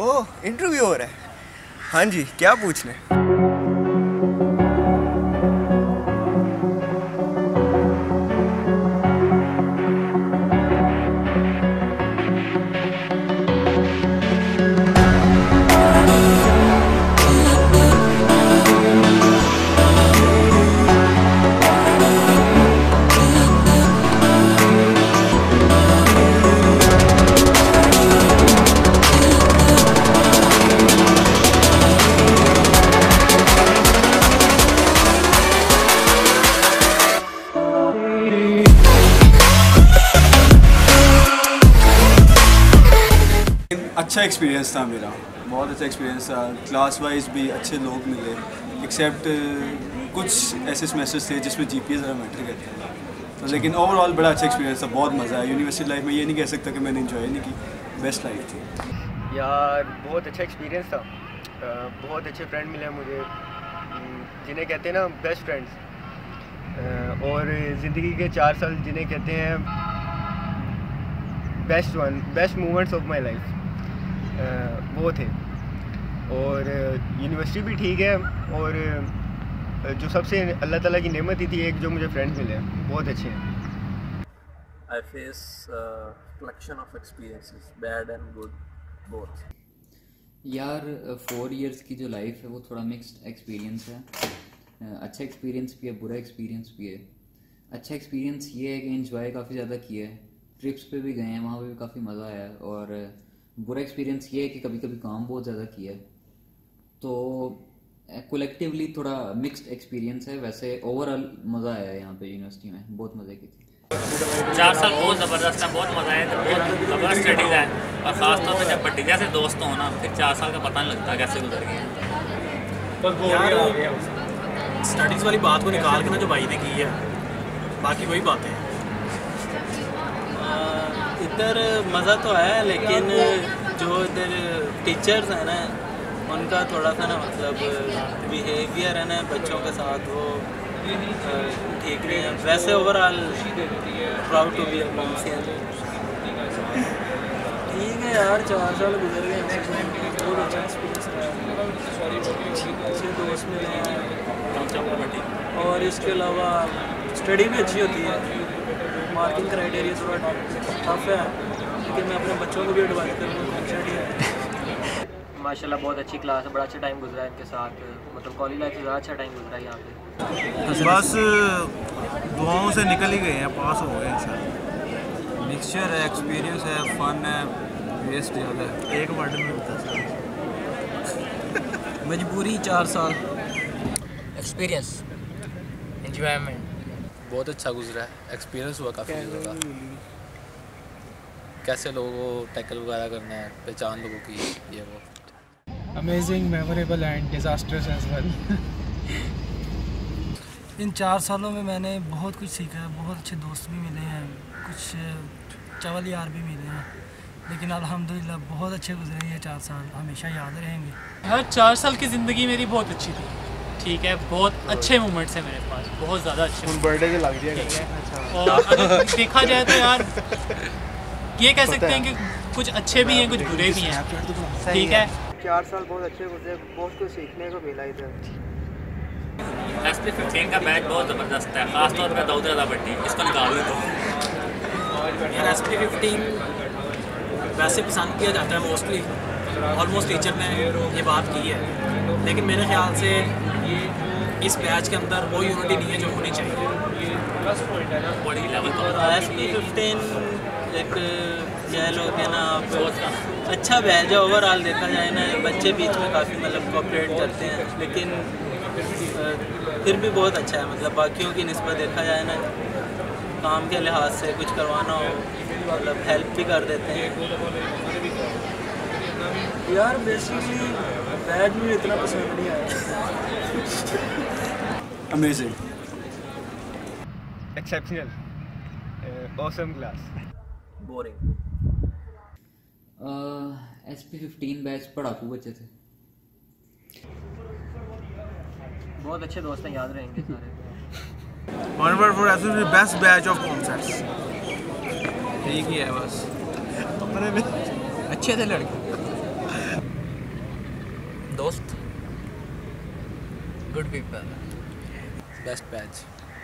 ओह, interview हो रहा है। हाँ जी, क्या पूछना है? अच्छा एक्सपीरियंस था मेरा, बहुत अच्छा एक्सपीरियंस था। क्लास वाइज भी अच्छे लोग मिले, एक्सेप्ट कुछ ऐसे सेमेस्टर्स थे जिसमें जीपीए ज़रा मैटर करते हैं, तो लेकिन ओवरऑल बड़ा अच्छा एक्सपीरियंस था, बहुत मज़ा आया। यूनिवर्सिटी लाइफ में ये नहीं कह सकता कि मैंने इन्जॉय नहीं की, बेस्ट लाइफ थी यार। बहुत अच्छा एक्सपीरियंस था, बहुत अच्छे फ्रेंड मिले मुझे, जिन्हें कहते हैं ना बेस्ट फ्रेंड्स, और ज़िंदगी के 4 साल जिन्हें कहते हैं best moments of my life, वो थे। और यूनिवर्सिटी भी ठीक है, और जो सबसे अल्लाह ताला की नेमत ही थी एक, जो मुझे फ्रेंड मिले बहुत अच्छे हैं। I face collection of experiences, bad and good, both. यार 4 इयर्स की जो लाइफ है वो थोड़ा मिक्स्ड एक्सपीरियंस है। अच्छा एक्सपीरियंस भी है, बुरा एक्सपीरियंस भी है। अच्छा एक्सपीरियंस ये है कि एंजॉय काफ़ी ज़्यादा किया है, ट्रिप्स पे भी गए हैं, वहाँ पे भी काफ़ी मज़ा आया है। और बुरा एक्सपीरियंस ये है कि कभी कभी काम बहुत ज़्यादा किया है। तो कलेक्टिवली थोड़ा मिक्स्ड एक्सपीरियंस है। वैसे ओवरऑल मज़ा आया है यहाँ पे यूनिवर्सिटी में, बहुत मज़े की थी। 4 साल बहुत ज़बरदस्त है, बहुत मज़ा आया, बहुत ज़बरदस्त स्टडीज़ है। और ख़ासतौर पर जब बढ़िया से दोस्त हों ना, फिर 4 साल का पता नहीं लगता कैसे गुजर गए। यार स्टडीज़ वाली बात को निकाल के ना जो भाई ने की है, बाकी वही बातें हैं। इधर मज़ा तो है, लेकिन जो इधर टीचर्स हैं ना, उनका थोड़ा सा ना मतलब बिहेवियर है ना बच्चों के साथ, वो ठीक नहीं है। वैसे overall proud to be a Comsian. ठीक है यार, 4 साल गुजर गए, बहुत अच्छा एक्सपीरियंस रहा, अच्छे दोस्त मिले हैं, और इसके अलावा स्टडी भी अच्छी होती है। मार्किंग क्राइटेरिया थोड़ा टफ है, लेकिन मैं अपने बच्चों को भी एडवाइस करूँगा। माशाल्लाह बहुत अच्छी क्लास है, बड़ा अच्छा टाइम गुजरा है इनके साथ, मतलब कॉलेज लाइफ से ज़्यादा अच्छा टाइम गुजरा है यहाँ पे। बस दुआओं से निकल ही गए हैं, पास हो गए इंशाल्लाह। मिक्सचर है, एक्सपीरियंस है, फन है, वेस्ट ज़्यादा है। एक वर्ड में बता सकते मजबूरी 4 साल। एक्सपीरियंस, एंजॉयमेंट बहुत अच्छा गुजरा है, एक्सपीरियंस हुआ काफ़ी ज़्यादा, कैसे लोगों को टैकल वगैरह करना है, पहचान लोगों की, ये वो। Amazing, memorable and disasters as well. इन 4 सालों में मैंने बहुत कुछ सीखा है, बहुत अच्छे दोस्त भी मिले हैं, कुछ चवल यार भी मिले हैं, लेकिन अल्हम्दुलिल्लाह बहुत अच्छे गुजरे ये 4 साल, हमेशा याद रहेंगे। हर 4 साल की ज़िंदगी मेरी बहुत अच्छी थी, ठीक है, बहुत अच्छे मोमेंट्स हैं मेरे पास, बहुत ज़्यादा अच्छे। बर्थडे के लग दिया। और अगर देखा जाए तो यार ये कह सकते हैं कि कुछ अच्छे भी हैं, कुछ बुरे भी हैं, ठीक है। 4 साल बहुत अच्छे गुजरे, बहुत कुछ सीखने को मिला इधर। SP15 का बैच बहुत ज़बरदस्त है, ख़ासतौर पर दाऊद रज़ा भट्टी, इसको निकाल दो। यार SP15 वैसे पसंद किया जाता है मोस्टली, ऑलमोस्ट टीचर ने ये बात की है, लेकिन मेरे ख्याल से इस बैच के अंदर वो यूनिटी नहीं है जो होनी चाहिए। बड़ी लेवल पर SP15 एक कह लो कि ना आप अच्छा बैच है। ओवरऑल देखा जाए ना, बच्चे बीच में काफ़ी मतलब कोऑपरेट करते हैं, लेकिन फिर भी बहुत अच्छा है, मतलब बाकियों की निस्बत देखा जाए ना, काम के लिहाज से कुछ करवाना हो मतलब हेल्प भी कर देते हैं। यार बेसिकली बैच मुझे इतना पसंद नहीं आया। Amazing, exceptional, awesome class. Boring. SP15 batch पढ़ाकू बच्चे थे। बहुत अच्छे दोस्त हैं, याद रहेंगे सारे। One word for absolutely best batch of COMSATS। ठीक ही है बस, अच्छे थे लड़के। दोस्त, good people, best batch.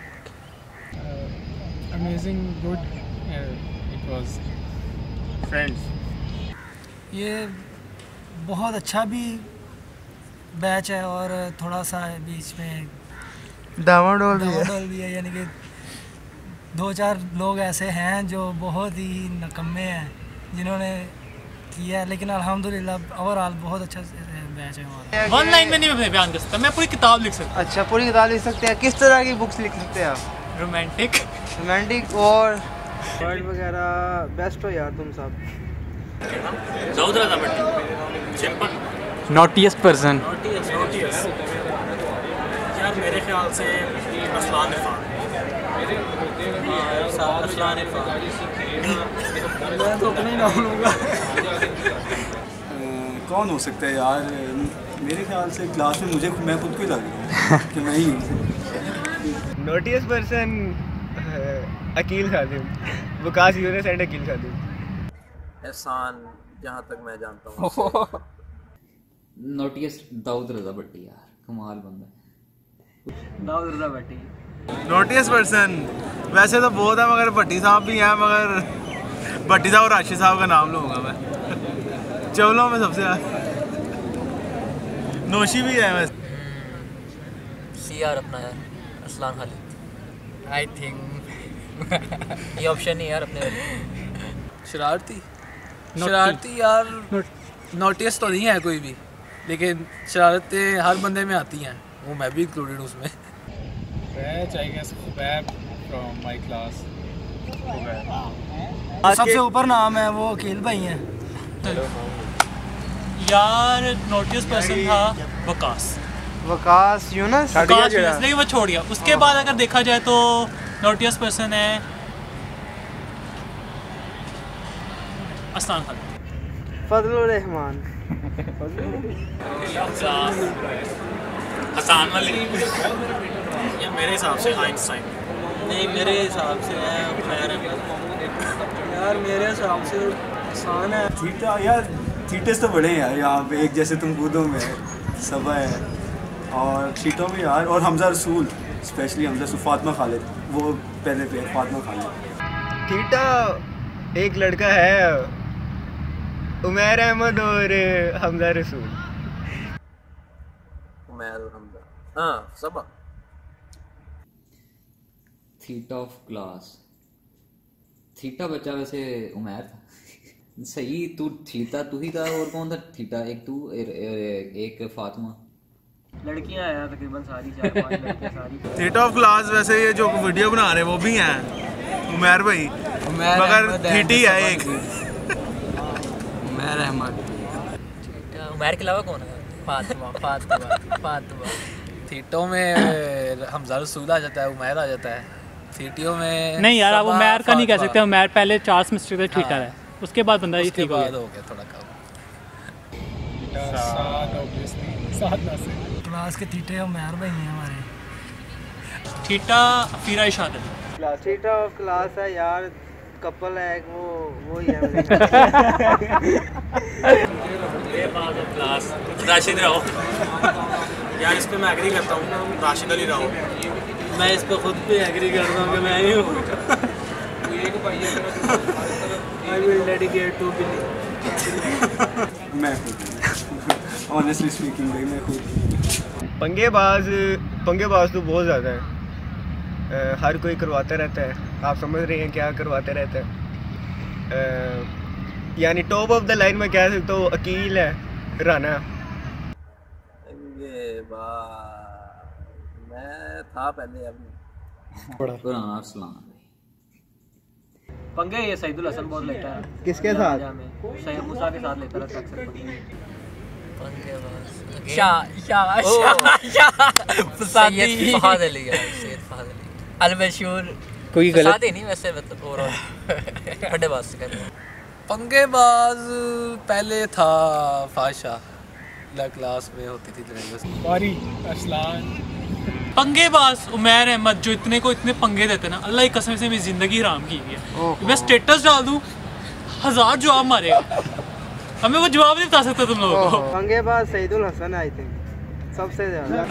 Amazing, good, it was friends. ये बहुत अच्छा भी बैच है और थोड़ा सा बीच में डामाडोल भी है, यानी कि 2-4 लोग ऐसे हैं जो बहुत ही नकम्मे हैं जिन्होंने किया, लेकिन अल्हम्दुलिल्लाह ओवरऑल बहुत अच्छा बैच है हमारा। 1 लाइन में नहीं मैं बयान कर सकता, मैं पूरी किताब लिख सकता। अच्छा, पूरी किताब लिख सकते हैं। किस तरह की बुक्स लिख सकते हैं आप? रोमांटिक और वर्ड वगैरह। बेस्ट हो यार तुम सब। सिंपल। Naughtiest person. यार मेरे ख्याल से असलान इरफान। मैं तो अपना ही नाम लूँगा। कौन हो सकता है यार? मेरे ख्याल से क्लास में मैं खुद को ही लग रहा हूँ कि मैं ही हूँ। Naughtiest person Akeel Khadim, Waqas Younis and Akeel Khadim. Ehsan, जहाँ तक मैं जानता हूँ। नोटियस दाऊद रजा भट्टी, यार कमाल बंदा। दाऊद रजा भट्टी। नोटियस पर्सन वैसे तो बहुत है, मगर भट्टी साहब भी हैं, मगर भट्टी साहब और राशिद साहब का नाम लूँगा मैं। चवलों में सबसे नौशी भी है वैसे। CR अपना यार, असलान खालिद। आई थिंक ये ऑप्शन नहीं यार अपने वाले। शरारती यार, नोटिस तो नहीं है कोई भी, लेकिन शरारतें हर बंदे में आती हैं, वो मैं भी इंक्लूडेड उसमें। Batch I guess back from my class. सबसे ऊपर नाम है वो अकील भाई हैं। यार नोटिस पर्सन था वकास यूनस, लेकिन वो छोड़ गया। उसके बाद अगर देखा जाए तो नोटिस पर्सन है असलान खालिद। फजलुर रहमान। हसान वाली। या मेरे हिसाब से आइंस्टाइन। नहीं, मेरे हिसाब से है उमैर। यार मेरे हिसाब से आसान है। थीटा यार, थीटेस तो बड़े हैं यार यहाँ पे, एक जैसे तुम कूदों में सबा है, और थीटों में यार, और हमजा रसूल, स्पेशली हमजा रसूल, फातिमा खालिद, वो पहले पे फातिमा खालिद। थीटा एक लड़का है, उमैर अहमद और हमजा रसूल। उमैर और हमजा, हाँ Saba. Theta of class, theta बच्चा वैसे उमैर था। सही, तू थीटा तू ही था, और कौन था थीटा? एक तू, एक फातिमा। लड़कियां हैं तकरीबन सारी, 4-5 लड़कियां सारी। थीटा ऑफ क्लास वैसे ये जो वीडियो बना रहे हैं वो भी हैं उमैर भाई, मगर थीटी है एक। उमैर अहमद। उमैर के अलावा कौन है? फातिमा। थीटों में हमजा रसूल आ जाता है, उमैर आ जाता है। थीटियों में नहीं यार, आप उमैर का नहीं कह सकते। उमैर पहले 4 सेमेस्टर तक ठीक है, उसके बाद बंदा ये ठीक हो गया थोड़ा कम। क्लास के थीटे उमैर भाई हैं हमारे। थीटा फिरा इशाद। थीटा ऑफ क्लास है यार, कपल है एक, वो ही है। क्लास राशिद राव। यार इस पे मैं एग्री करता हूँ, राशिद अली राव। मैं इस पे खुद भी एग्री करता हूँ कि मैं ही हूँ। I will dedicate to Billy। मैं खुद, ऑनेस्टली स्पीकिंग भाई, मैं खुद। पंगेबाज तो बहुत ज़्यादा है, हर कोई करवाता रहता है। आप समझ रहे हैं क्या करवाते रहता है। यानी टॉप ऑफ द लाइन में कह सकता हूँ अकील है, राना। मैं था पहले, अभी पंगे ये सईदुल हसन बहुत लेता है। किसके साथ? सैयद मूसा के साथ लेता रहता अक्सर कोई गलत नहीं वैसे, मतलब ओवरऑल फटेबाज से कर। पंगेबाज पहले था फाशा, क्लास में होती थी लड़ाई। पंगेबाज उमैर अहमद, जो इतने को इतने पंगे देते ना, अल्लाह की कसम से मेरी जिंदगी हराम की है। मैं स्टेटस डाल दूं 1000 जवाब मारेगा। हमें वो जवाब नहीं बता सकता तुम लोगों को। पंगेबाज सईदुल हसन आई थिंक सबसे ज़्यादा।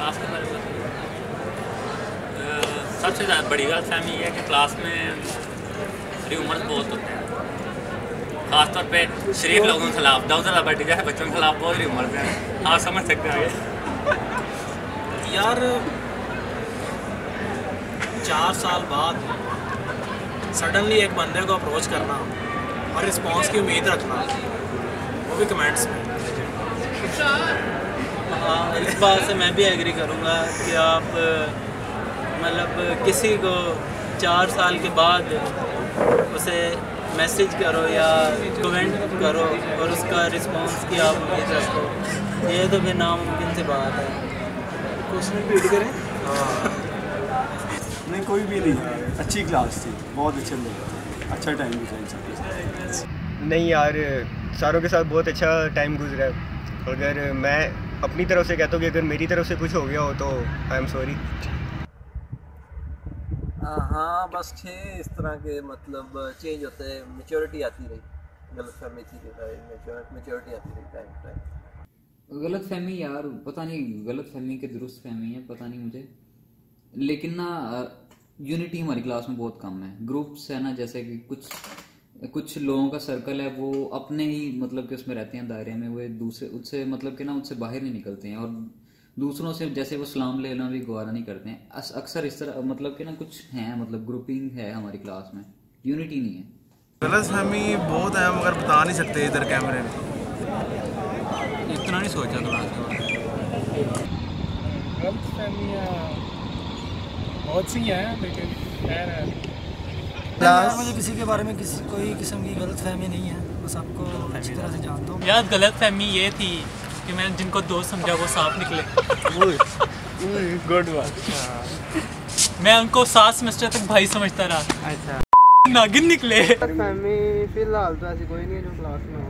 सबसे ज़्यादा बड़ी गलत फहमी ये है कि क्लास में र्यूमर्स बहुत होते हैं, खासतौर पे शरीफ लोगों के खिलाफ। ज़्यादा बड़ी जैसे बच्चों के खिलाफ बहुत र्यूमर्स हैं, आप समझ सकते हैं। यार 4 साल बाद सडनली एक बंदे को अप्रोच करना और रिस्पांस की उम्मीद रखना, वो भी कमेंट्स में। हाँ, इस बात से मैं भी एग्री करूँगा कि आप मतलब किसी को 4 साल के बाद उसे मैसेज करो या कमेंट करो और उसका रिस्पांस की आप उम्मीद रखो, ये तो फिर नामुमकिन सी बात है। क्वेश्चन रिपीट करें। नहीं, कोई भी नहीं, अच्छी क्लास थी, बहुत अच्छे लोग थे, अच्छा टाइम गुजरा इन सब के साथ। नहीं यार, सारों के साथ बहुत अच्छा टाइम गुजरा है। अगर मैं अपनी तरफ से कहता हूँ कि अगर मेरी तरफ से कुछ हो गया हो तो आई एम सॉरी। हाँ बस थे इस तरह के, मतलब चेंज होते हैं, मेच्योरिटी आती रही, गलतफहमी थी, मेच्योरिटी आती रही टाइम टाइम। गलतफहमी यार पता नहीं, गलतफहमी के दुरुस्त फहमी है पता नहीं मुझे, लेकिन ना यूनिटी हमारी क्लास में बहुत कम है। ग्रुप्स है ना, जैसे कि कुछ लोगों का सर्कल है, वो अपने ही मतलब कि उसमें रहते हैं दायरे में, वो दूसरे उससे मतलब कि ना उससे बाहर नहीं निकलते हैं, और दूसरों से जैसे वो सलाम लेना भी गवारा नहीं करते हैं। अक्सर इस तरह मतलब कि ना कुछ हैं, मतलब ग्रुपिंग है हमारी क्लास में, यूनिटी नहीं है। गलतफहमी बहुत है मगर बता नहीं सकते इधर कैमरे में, इतना नहीं सोचा क्लास के बारे में। गलतफहमियाँ बहुत सी हैं, लेकिन खैर है। मुझे किसी के बारे में कोई किस्म की गलतफहमी नहीं है, बस आपको अच्छी तरह से जानता हूँ। यार गलतफहमी ये थी कि मैंने जिनको दोस्त समझा वो सांप निकले। गुड बात। मैं उनको 7 सेमेस्टर तक भाई समझता रहा। अच्छा, नागिन निकले। फहमी फिलहाल तो ऐसी कोई नहीं है जो क्लास में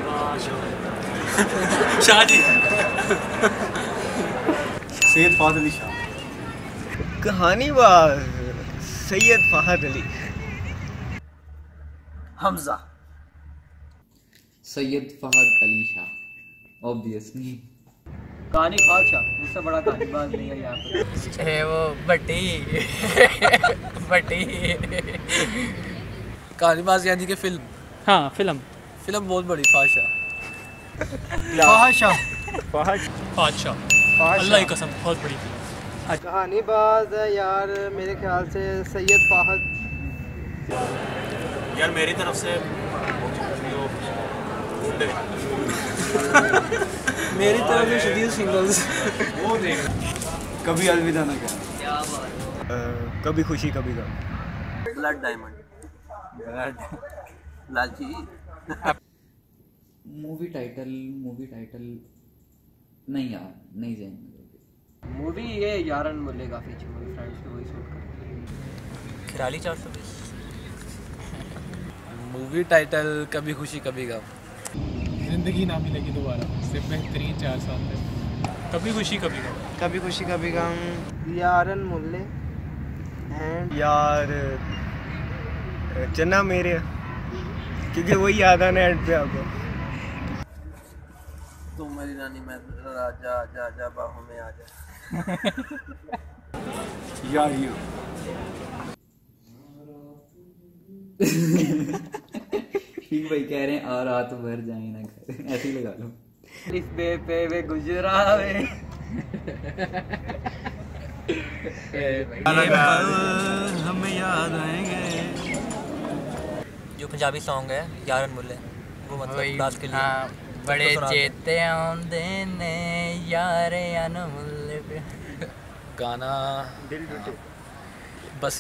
हो। शाह जी, सैयद फाहद अली शाह। कहानीबाज सैयद फाहद अली। हमजा। सैयद फहद अली शाह ऑब्वियसली। कहानी बादशाह, उससे बड़ा कहानीबाज नहीं है यहाँ पे। वो बटी कहानीबाज यानी कि फिल्म। हाँ फिल्म बहुत बड़ी फाशा। अल्लाह की कसम बहुत बड़ी फिल्म। कहानीबाज है यार मेरे ख्याल से सैयद फाहद। यार मेरी तरफ से मेरी तरफ से शदीद सिंगल्स। कभी अलविदा ना कहना, कभी खुशी कभी गम। Blood diamond. लालची। मूवी टाइटल नहीं यार, नहीं जाएंगे। मूवी ये यारन मुल्ले काफ़ी अच्छी मूवी, फ्रेंड्स पे वही शूट करते। खिलाड़ी 420। मूवी टाइटल कभी खुशी कभी गम। जिंदगी ना मिलेगी दोबारा, सिर्फ बेहतरीन 4 साल तक। कभी खुशी कभी गम। कभी खुशी कभी गम। यारन मुल्ले एंड यार चन्ना मेरे, क्योंकि वही याद आना एंड पे आपको। तुम मेरी रानी, मैं राजा, जा जा बाहों में आ जा। यारियों। ठीक भाई कह रहे हैं आ रात भर जाए ना घर, ऐसे ही लगा लो। इस बे पे वे गुजरा वे। हमें याद आएंगे। जो पंजाबी सॉन्ग है यारन मुल्ले, वो मतलब क्लास के लिए। हाँ, बड़े चेते आंदे ने यारे अनमुल्ले पे। गाना दिल टूटे, बस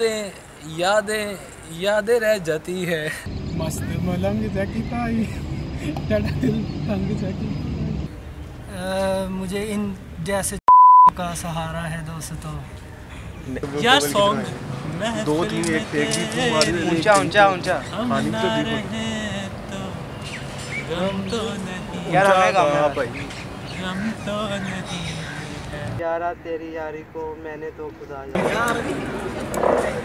यादें रह जाती है। मस्त मलंग जैकी पाई, दिल तंग जैकी। मुझे इन जैसे का सहारा है दोस्तों। यार सॉन्ग 2 3 1 टेक भी तू मार दे। ऊंचा खानी तो नहीं यार हमें गाना भाई। गम तो नहीं यारा तेरी यारी को मैंने तो खुदा यार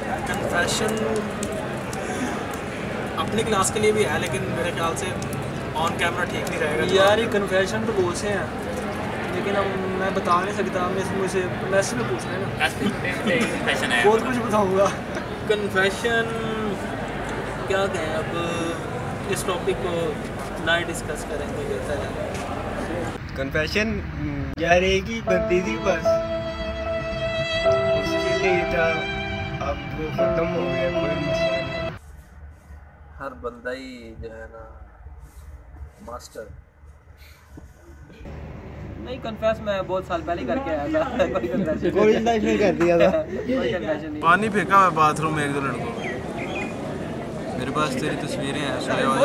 कन्फेशन अपनी क्लास के लिए भी है, लेकिन मेरे ख्याल से ऑन कैमरा ठीक नहीं रहेगा। यार ये कन्फेशन तो बहुत से हैं, लेकिन अब मैं बता नहीं सकता, मुझे मैसेज में पूछ रहे हैं ना, बहुत कुछ बताऊँगा। कन्फेशन क्या कहें, अब इस टॉपिक को ना ही डिस्कस करेंगे बेहतर है। कन्फेशन यार एक ही बनती थी बस, उसके लिए था, अब वो ख़त्म हो गया, कोई मसला नहीं। हर बंदा ही जो है ना मास्टर। नहीं कन्फेस मैं बहुत साल पहले करके आया था, कोई कन्फेशन कॉलेज लाइफ में कर दिया था। कोई कन्फेशन नहीं। पानी फेंका हुआ बाथरूम में एक दो लड़कों, मेरे पास तेरी तस्वीरें हैं सोए वाली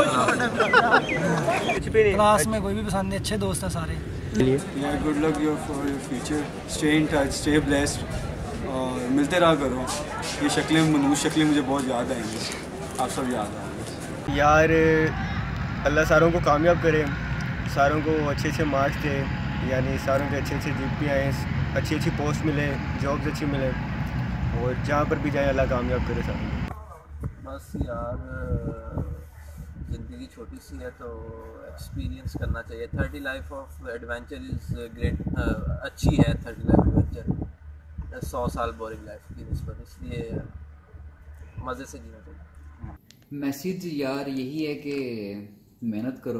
क्लास में कोई भी पसंद नहीं, अच्छे दोस्त हैं सारे। Good luck your for your future, stay in touch, stay blessed और मिलते रहा करो। ये शक्लें मनूस शक्लें मुझे बहुत याद आएंगी, आप सब याद आएंगे। यार अल्लाह सारों को कामयाब करे, सारों को अच्छे अच्छे मार्क्स दे, यानी सारों के अच्छे अच्छे GPA आए, अच्छी अच्छी पोस्ट मिले, जॉब्स अच्छी मिले, और जहाँ पर भी जाए अल्लाह कामयाब करे सारों को। बस यार ज़िंदगी छोटी सी है तो एक्सपीरियंस करना चाहिए। 30 life of adventure is great, अच्छी है 30 लाइफ एडवेंचर 100 साल बोरिंग लाइफ की निस्बत, इसलिए मज़े से जीना चाहिए। मैसेज यार यही है कि मेहनत करो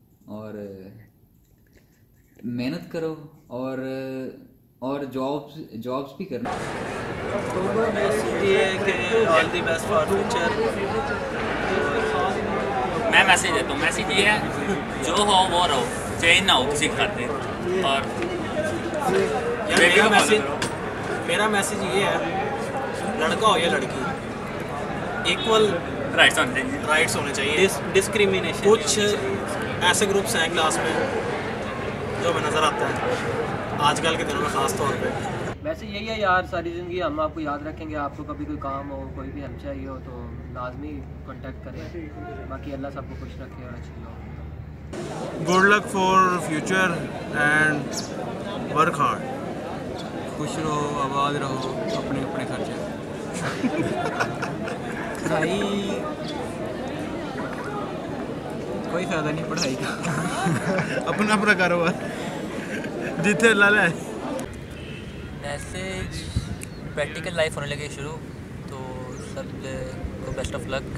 और जॉब्स भी करना। ये कि all the best for future. मैं मैसेज देता हूँ, मैसेज ये है जो हो वो रहो, चेंज ना हो किसी खाते। और मेरा मैसेज ये है, लड़का हो या लड़की, इक्वल राइट्स होने चाहिए। डिस्क्रिमिनेशन। कुछ ऐसे ग्रुप्स हैं क्लास में जो हमें नज़र आता है आजकल के दिनों में ख़ास तौर पे। वैसे यही है यार, सारी ज़िंदगी हम आपको याद रखेंगे। आपको कभी कोई काम हो, कोई भी हेल्प चाहिए हो तो लाजमी कांटेक्ट करें। बाकी अल्लाह सबको खुश रखे और अच्छी हो। Good luck for future and work hard. खुश रहो, आबाद रहो, अपने अपने खर्चे। पढ़ाई कोई फ़ायदा नहीं पढ़ाई का। अपना अपना कारोबार जिथे ला ले। मैसेज प्रैक्टिकल लाइफ होने लगी शुरू, तो सब को बेस्ट ऑफ लक,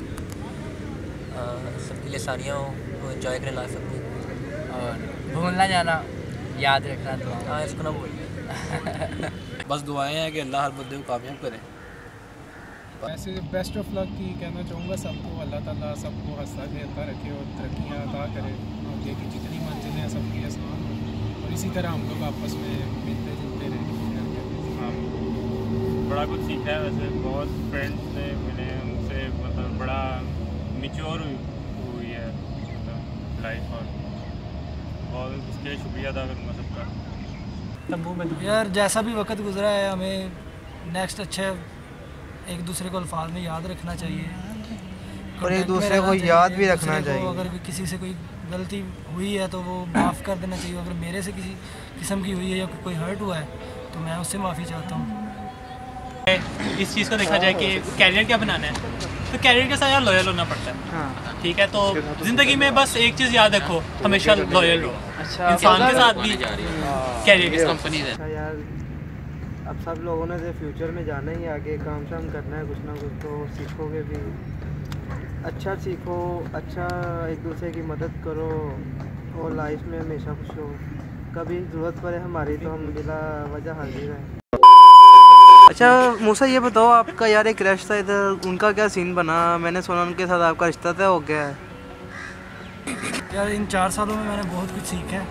सबके लिए सानिया हो, वो एंजॉय करें लाइफ अपनी और भूलना जाना, याद रखना दुआ। हाँ इसको ना भूलिए। बस दुआएं हैं कि अल्लाह हर बंदे को कामयाब करे। वैसे बेस्ट ऑफ लक की कहना चाहूँगा सबको, अल्लाह ताला सबको हंसता खेलता रखे और तरक्कियाँ अता करे, आगे की जितनी मंजिलें हैं सबकी आसान हो, और इसी तरह हम लोग आपस में मिलते जुलते रहें। हाँ, बड़ा कुछ सीखा है। वैसे बहुत फ्रेंड्स से मिले, उनसे मतलब बड़ा मैच्योर हुई है मतलब लाइफ, और उसके लिए शुक्रिया अदा करूँगा सबका। यार जैसा भी वक्त गुजरा है, हमें नेक्स्ट अच्छे एक दूसरे को अल्फाज में याद रखना चाहिए और एक दूसरे को याद भी रखना चाहिए। अगर किसी से कोई गलती हुई है तो वो माफ़ कर देना चाहिए। अगर मेरे से किसी किस्म की हुई है या कोई हर्ट हुआ है तो मैं उससे माफ़ी चाहता हूँ। इस चीज़ को देखा जाए कि कैरियर क्या बनाना है, तो कैरियर के साथ यार लॉयल होना पड़ता है। ठीक है, तो ज़िंदगी में बस एक चीज़ याद रखो, हमेशा लॉयल रहो। इंसान के साथ भी, कैरियर के साथ। यार अब सब लोगों ने जो फ्यूचर में जाना ही, आगे काम शाम करना है कुछ ना कुछ, तो सीखोगे भी, अच्छा सीखो, अच्छा एक दूसरे की मदद करो और लाइफ में हमेशा खुश हो। कभी ज़रूरत पड़े हमारी तो हम बिला वजह हाजिर हैं। अच्छा मूसा ये बताओ, आपका यार एक क्रश था इधर, उनका क्या सीन बना? मैंने सुना उनके साथ आपका रिश्ता तय हो गया है। यार इन 4 सालों में मैंने बहुत कुछ सीखा है।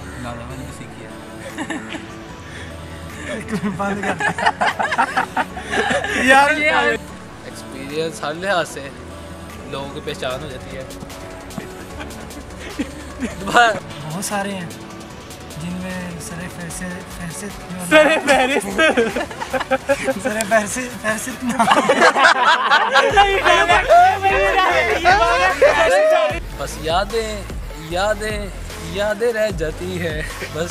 यार एक्सपीरियंस हर लिहाज से लोगों की पहचान हो जाती है। बहुत सारे हैं जिनमें बस यादें यादें यादें रह जाती है बस।